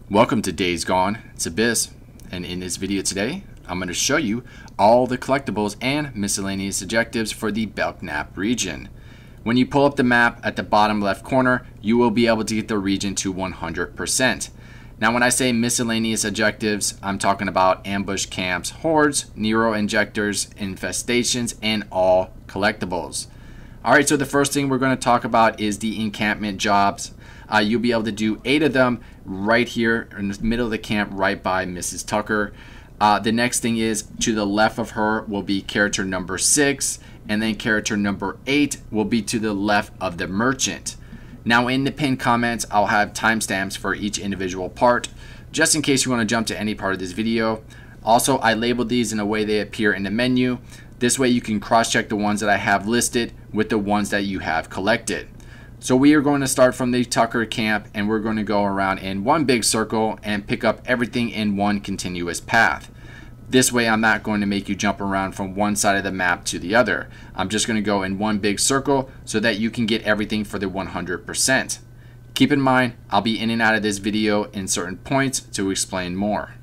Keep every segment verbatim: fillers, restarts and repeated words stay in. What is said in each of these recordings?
Welcome to Days Gone. It's Abyss, and in this video today, I'm going to show you all the collectibles and miscellaneous objectives for the Belknap region. When you pull up the map at the bottom left corner, you will be able to get the region to one hundred percent. Now when I say miscellaneous objectives, I'm talking about ambush camps, hordes, Nero injectors, infestations, and all collectibles. Alright, so the first thing we're going to talk about is the encampment jobs. Uh, you'll be able to do eight of them right here in the middle of the camp, right by Missus Tucker. Uh, the next thing is, to the left of her will be character number six, and then character number eight will be to the left of the merchant. Now in the pinned comments, I'll have timestamps for each individual part, just in case you want to jump to any part of this video. Also, I labeled these in a way they appear in the menu. This way you can cross-check the ones that I have listed with the ones that you have collected. So we are going to start from the Tucker camp, and we're going to go around in one big circle and pick up everything in one continuous path. This way I'm not going to make you jump around from one side of the map to the other. I'm just going to go in one big circle so that you can get everything for the one hundred percent. Keep in mind, I'll be in and out of this video in certain points to explain more.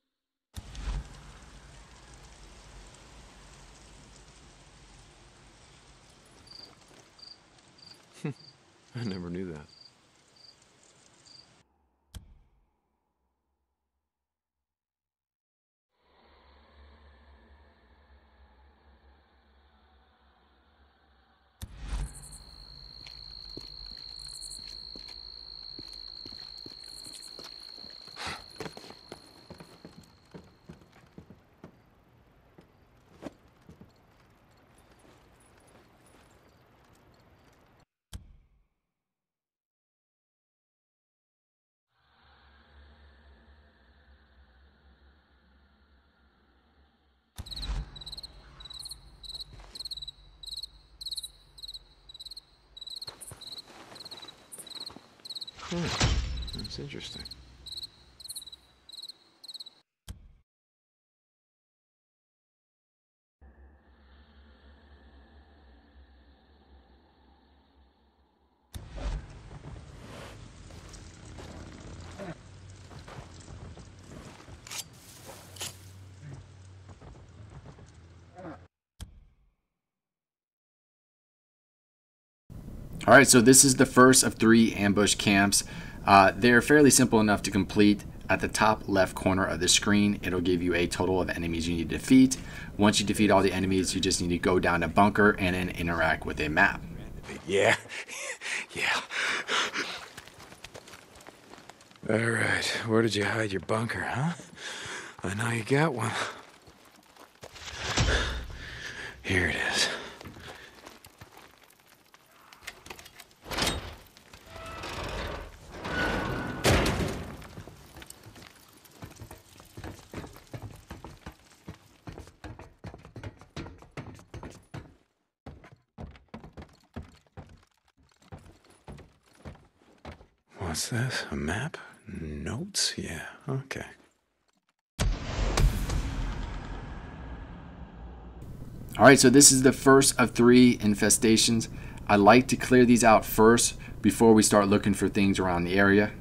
I never knew that. Hmm, that's interesting. Alright, so this is the first of three ambush camps. Uh, they're fairly simple enough to complete. At the top left corner of the screen, it'll give you a total of enemies you need to defeat. Once you defeat all the enemies, you just need to go down a bunker and then interact with a map. Yeah, yeah. All right, where did you hide your bunker, huh? I know you got one. Here it is. What's this? A map? Notes? Yeah, okay. Alright, so this is the first of three infestations. I like to clear these out first before we start looking for things around the area.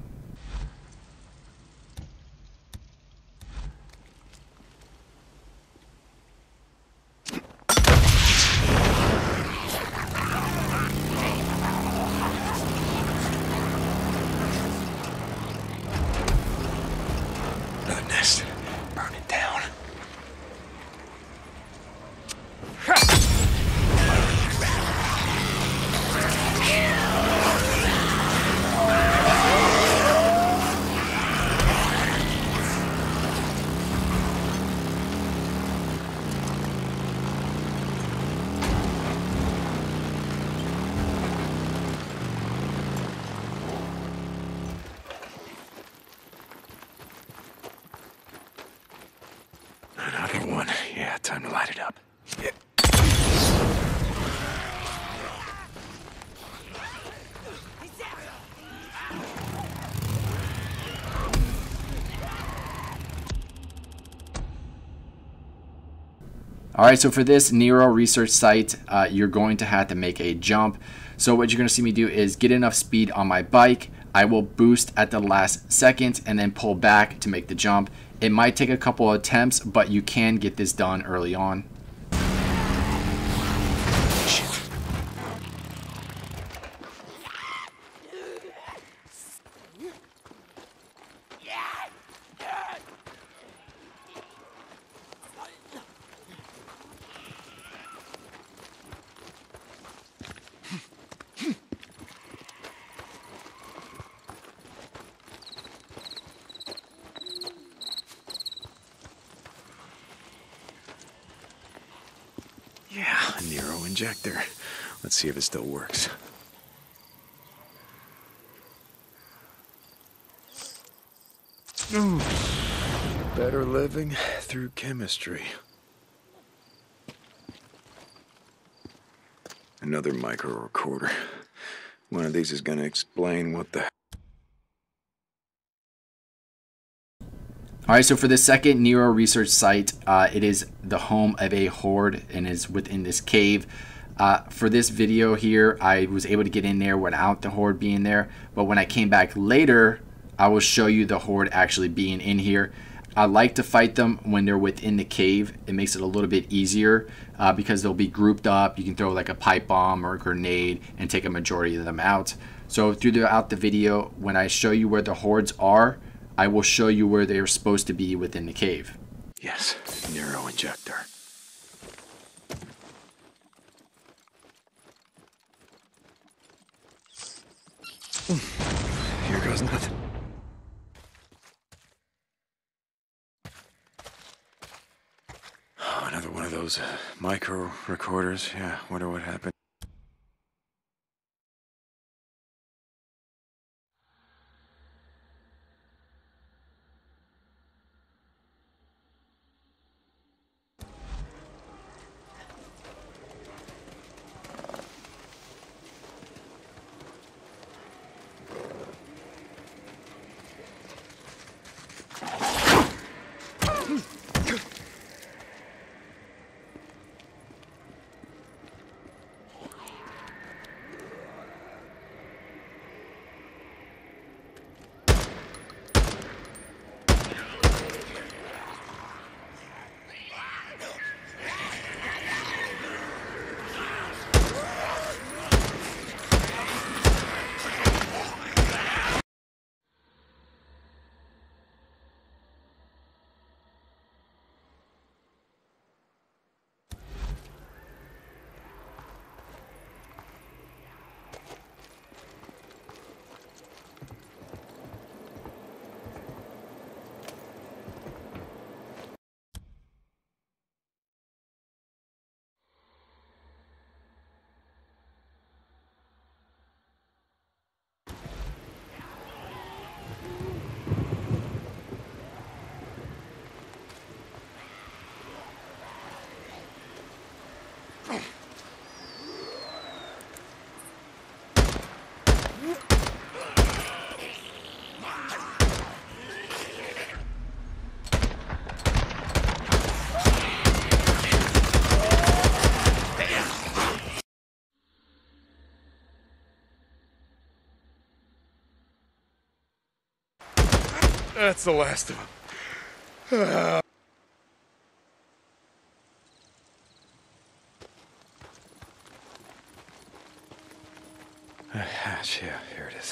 Nest. Burn it down. Another one. Yeah, time to light it up. Yeah. Alright, so for this Nero research site, uh, you're going to have to make a jump. So what you're going to see me do is get enough speed on my bike. I will boost at the last second and then pull back to make the jump. It might take a couple of attempts, but you can get this done early on. Yeah, a Nero injector. Let's see if it still works. Ooh, better living through chemistry. Another micro recorder. One of these is gonna explain what the... Alright, so for the second Nero research site, uh, it is the home of a horde and is within this cave. Uh, for this video here, I was able to get in there without the horde being there, but when I came back later, I will show you the horde actually being in here. I like to fight them when they're within the cave. It makes it a little bit easier uh, because they'll be grouped up. You can throw like a pipe bomb or a grenade and take a majority of them out. So throughout the video, when I show you where the hordes are, I will show you where they're supposed to be within the cave. Yes, Nero injector. Here goes nothing. Oh, another one of those uh, micro recorders. Yeah, wonder what happened. That's the last of them. Uh. A hatch, yeah, here it is.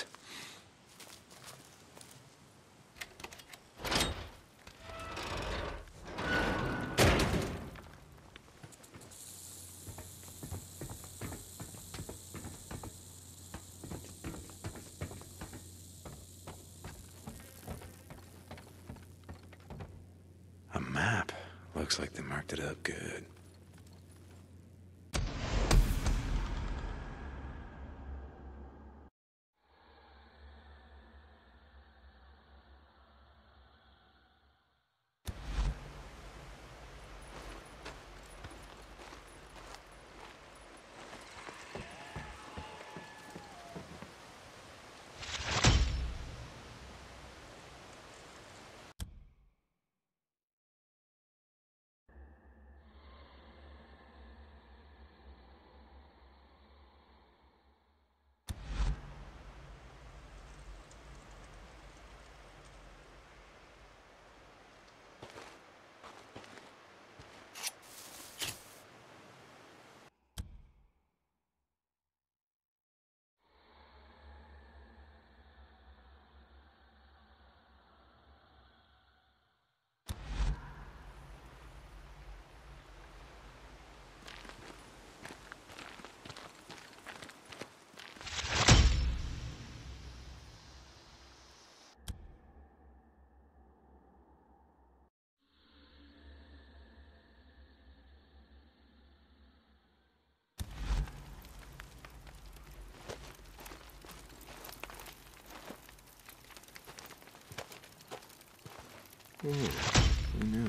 A map. Looks like they marked it up good. Yeah, who knew?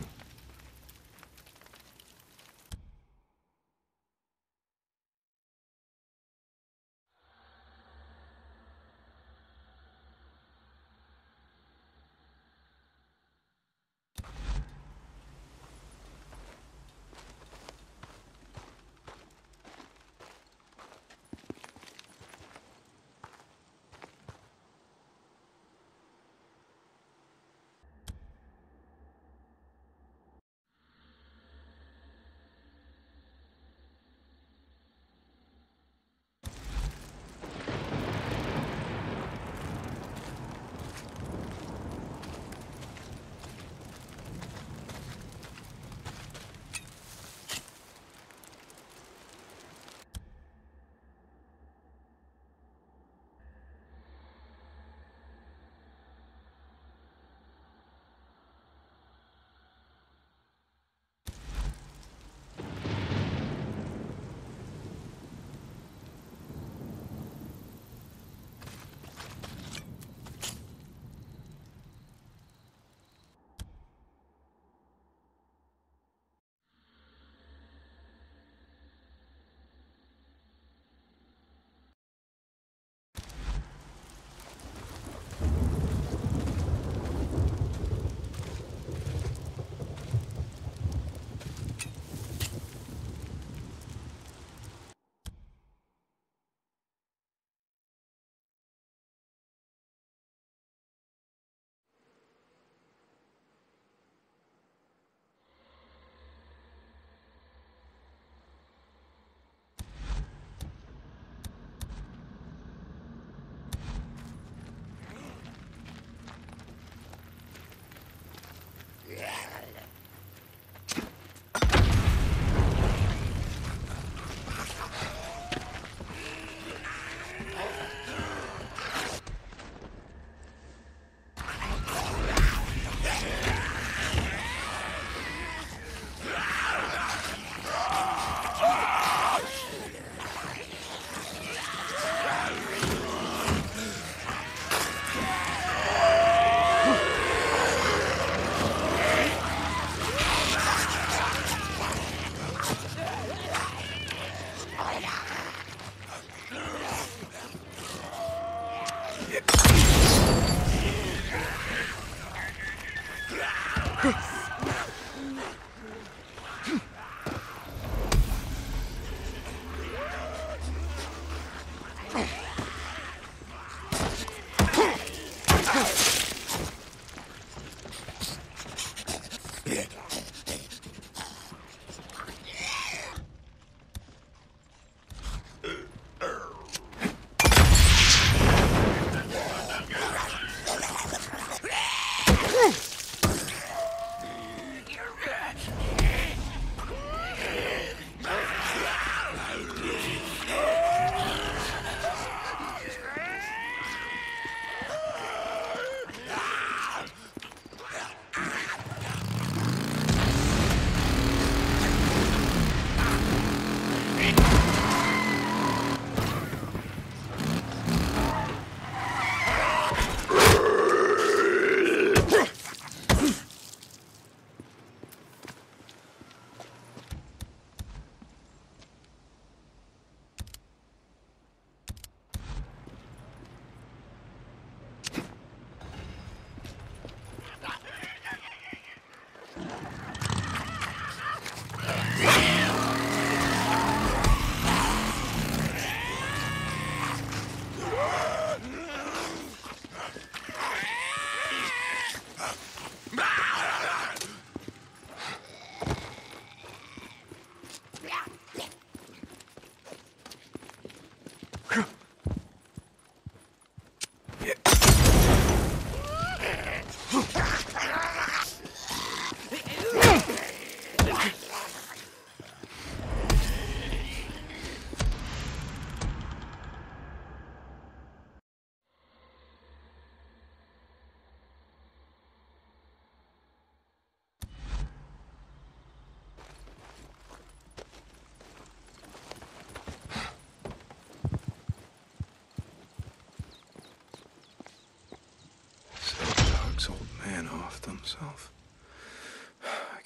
Set Doug's old man off himself.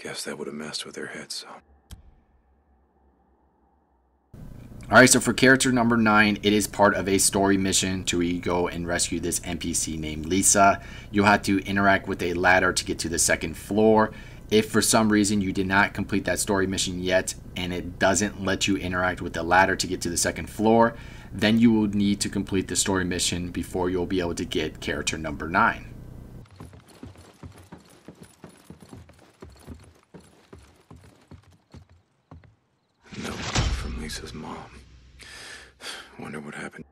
guess that would have messed with their heads, so. Alright, so for character number nine, it is part of a story mission to where you go and rescue this N P C named Lisa. You'll have to interact with a ladder to get to the second floor. If for some reason you did not complete that story mission yet and it doesn't let you interact with the ladder to get to the second floor, then you will need to complete the story mission before you'll be able to get character number nine. Note from Lisa's mom. Wonder what happened.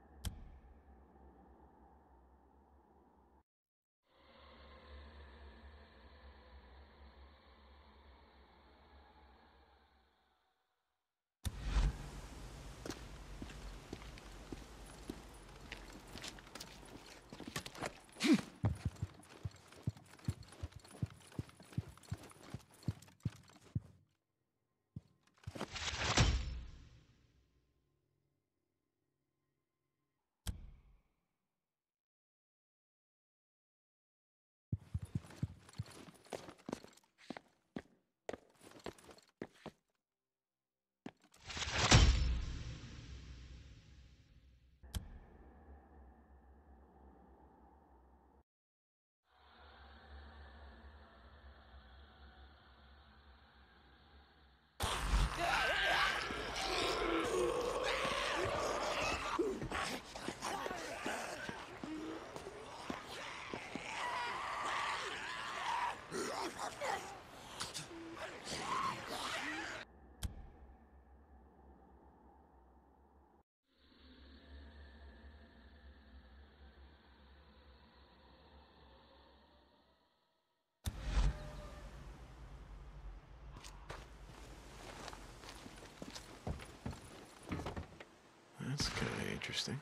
That's kind of interesting.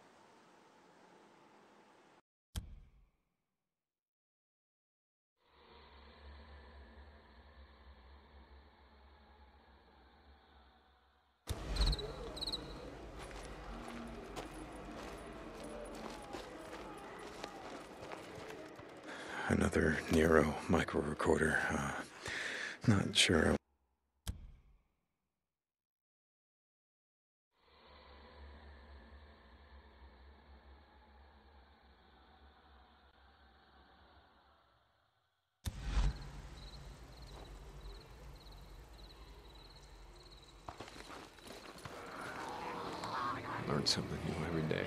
Another Nero micro recorder. Uh, not sure. Learn something new every day.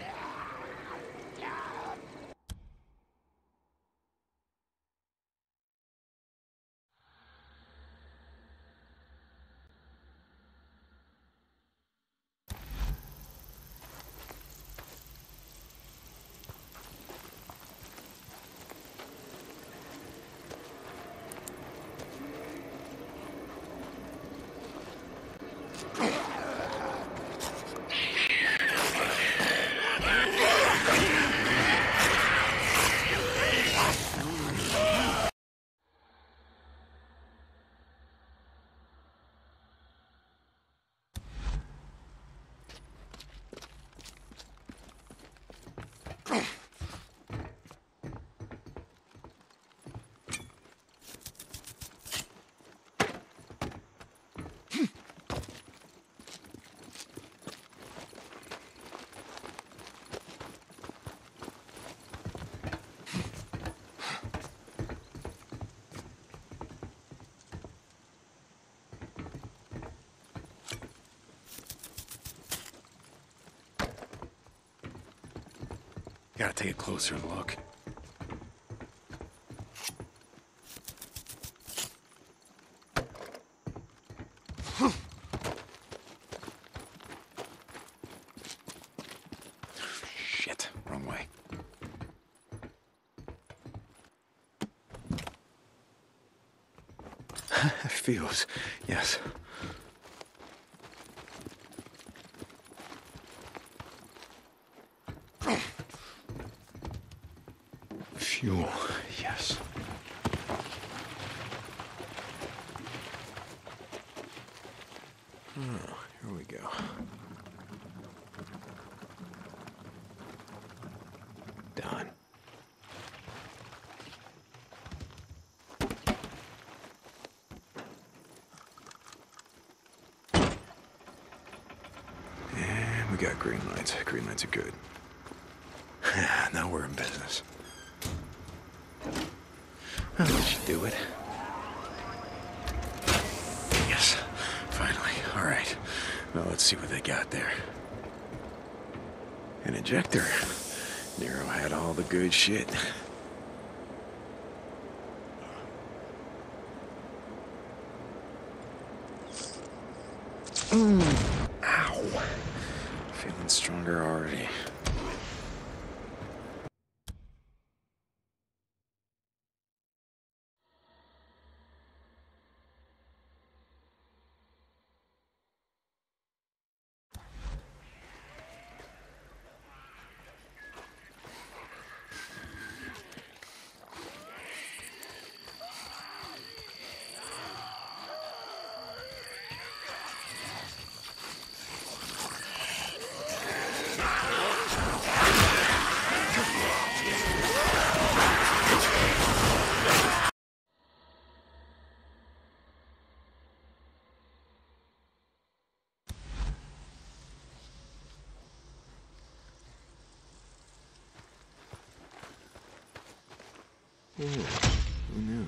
Gotta take a closer look. Shit, wrong way. Fuse, yes. Fuel, yes. Oh, here we go. Done. We got green lights. Green lights are good. Now we're in business. That should do it. Yes, finally. All right. Well, let's see what they got there. An ejector. Nero had all the good shit. Mm. Ow. Feeling stronger already. Yeah, who knew?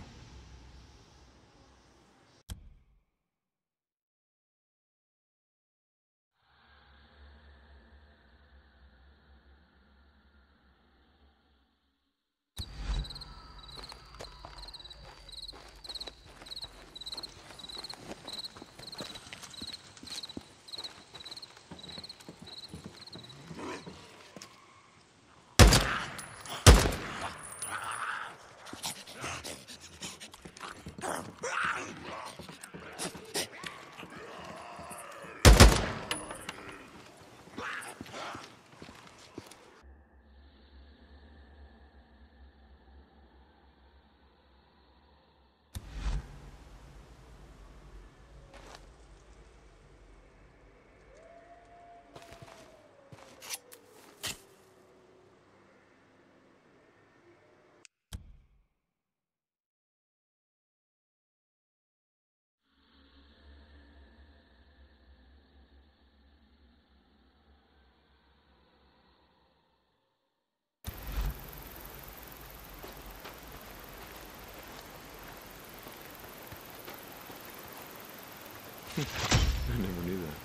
I never knew that.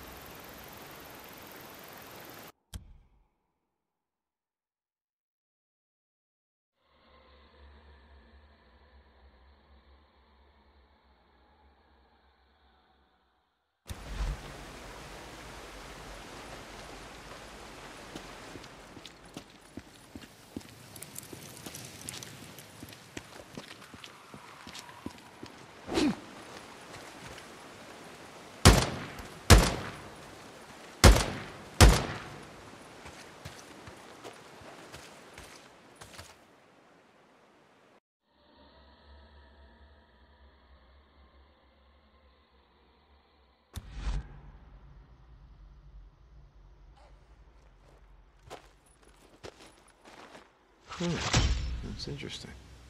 Huh. That's interesting.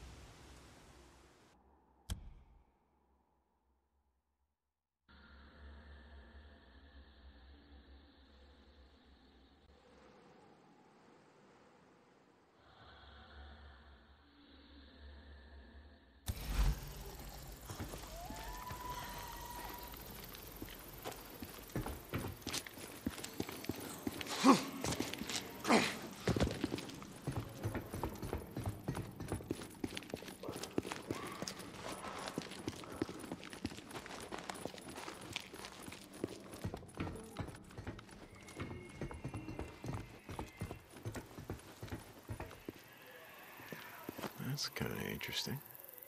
That's kind of interesting.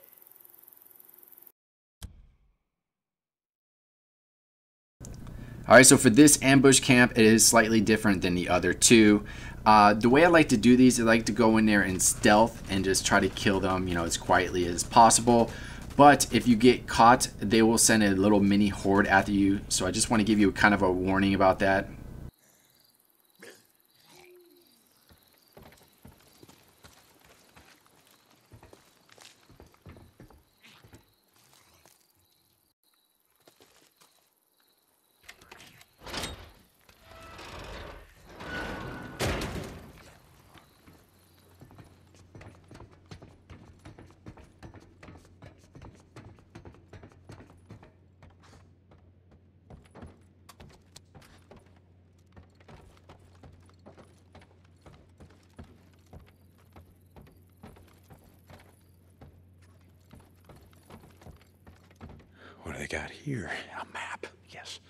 Alright, so for this ambush camp, it is slightly different than the other two. Uh, the way I like to do these, I like to go in there in stealth and just try to kill them, you know, as quietly as possible. But if you get caught, they will send a little mini horde after you. So I just want to give you kind of a warning about that. What do they got here? A map. Yes.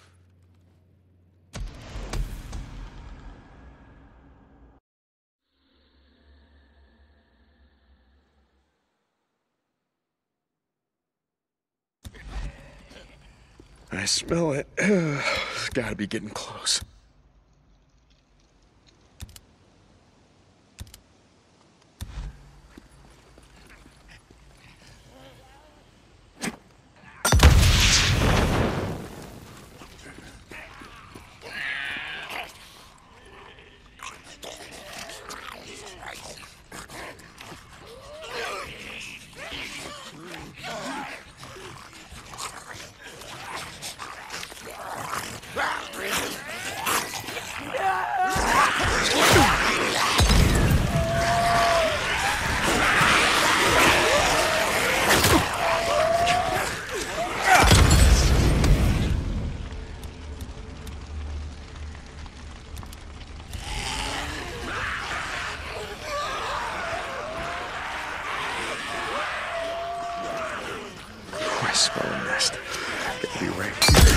I smell it. It's gotta be getting close. I smell a nest. Gotta be right here.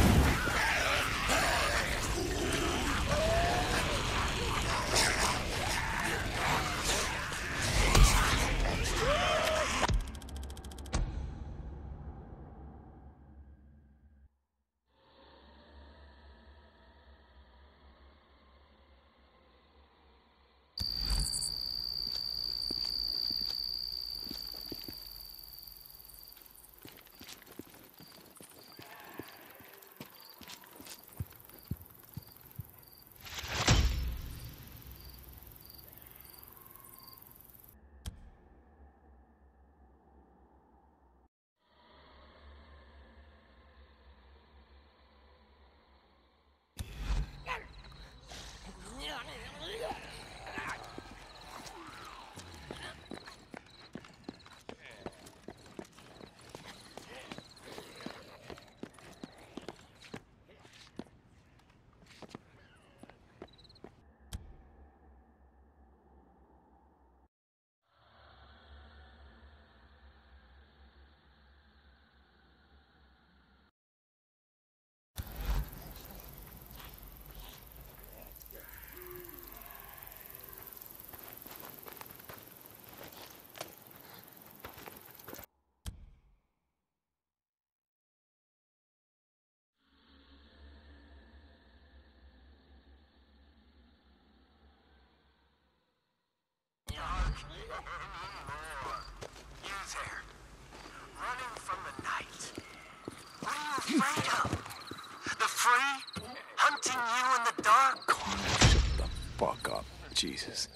You there, running from the night. What are you afraid of? The free? Hunting you in the dark? Connor, shut the fuck up. Jesus.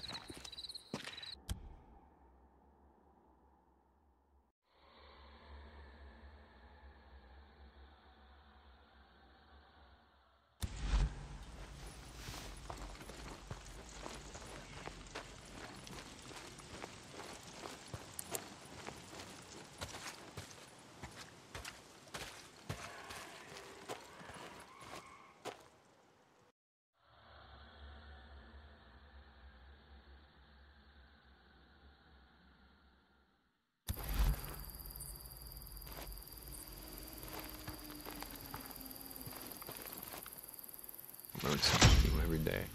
Learn something new every day.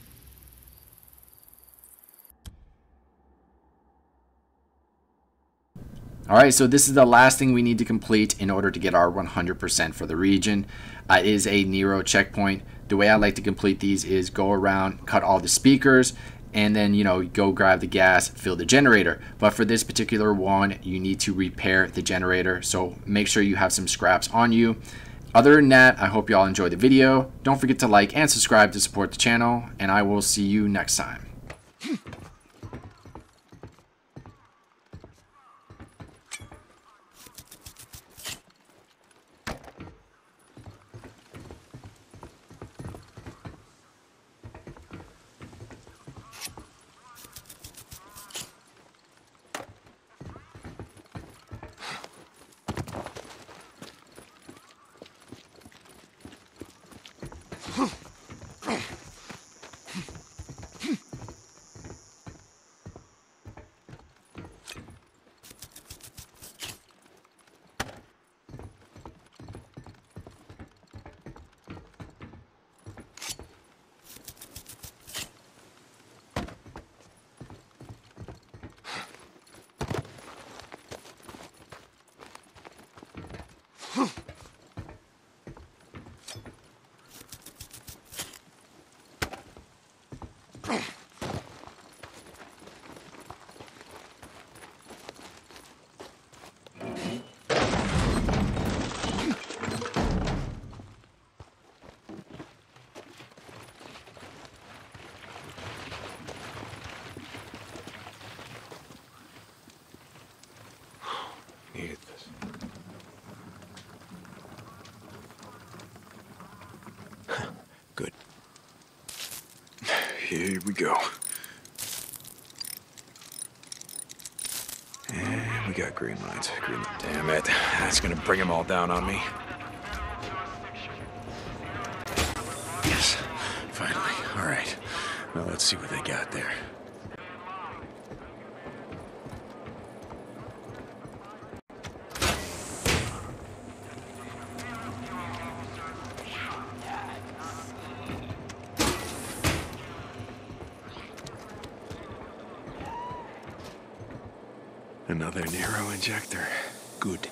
Alright, so this is the last thing we need to complete in order to get our one hundred percent for the region. Uh, it is a Nero checkpoint. The way I like to complete these is go around, cut all the speakers, and then, you know, go grab the gas, fill the generator. But for this particular one, you need to repair the generator, so make sure you have some scraps on you. Other than that, I hope you all enjoyed the video. Don't forget to like and subscribe to support the channel, and I will see you next time. Needed this. Good. Here we go. And we got green lines. Green. Damn it. That's gonna bring them all down on me. Yes. Finally. All right. Now let's see what they got there. Another Nero injector. Good.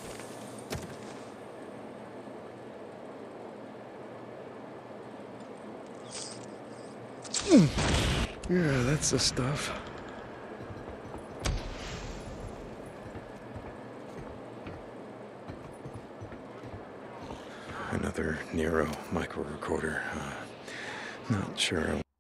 Mm. Yeah, that's the stuff. Another Nero micro recorder. Uh, not sure.